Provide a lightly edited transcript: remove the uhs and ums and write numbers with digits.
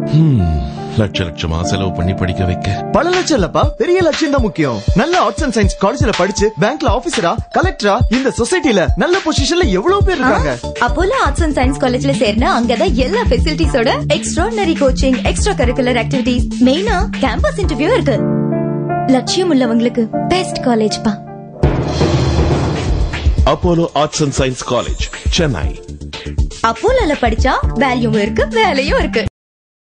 லட்ச லட்சமா செலவு பண்ணி படிக்க வைக்க. பல லட்சம் இல்லப்பா, பெரிய லட்சியம் தான் முக்கியம். நல்ல ஆர்ட்ஸ் அண்ட் சயின்ஸ் காலேஜ்ல படிச்சு பேங்க்ல ஆபீசரா, கலெக்டரா, இந்த சொசைட்டில நல்ல பொசிஷன்ல எவ்வளவு பேர் இருக்காங்க. அப்போல ஆர்ட்ஸ் அண்ட் சயின்ஸ் காலேஜ்ல சேர்னா அங்கதான் எல்லா ஃபெசிலிட்டிஸோட extraordinary coaching, extra curricular activities, மெயினா கேம்பஸ் இன்டர்வியூ இருக்கு. லட்சியம் உள்ளவங்களுக்கு பெஸ்ட் காலேஜ் பா. Apollo arts and science college, Chennai. அப்போலோல படிச்சா வேல்யூவும் இருக்கு, வேலையும் இருக்கு.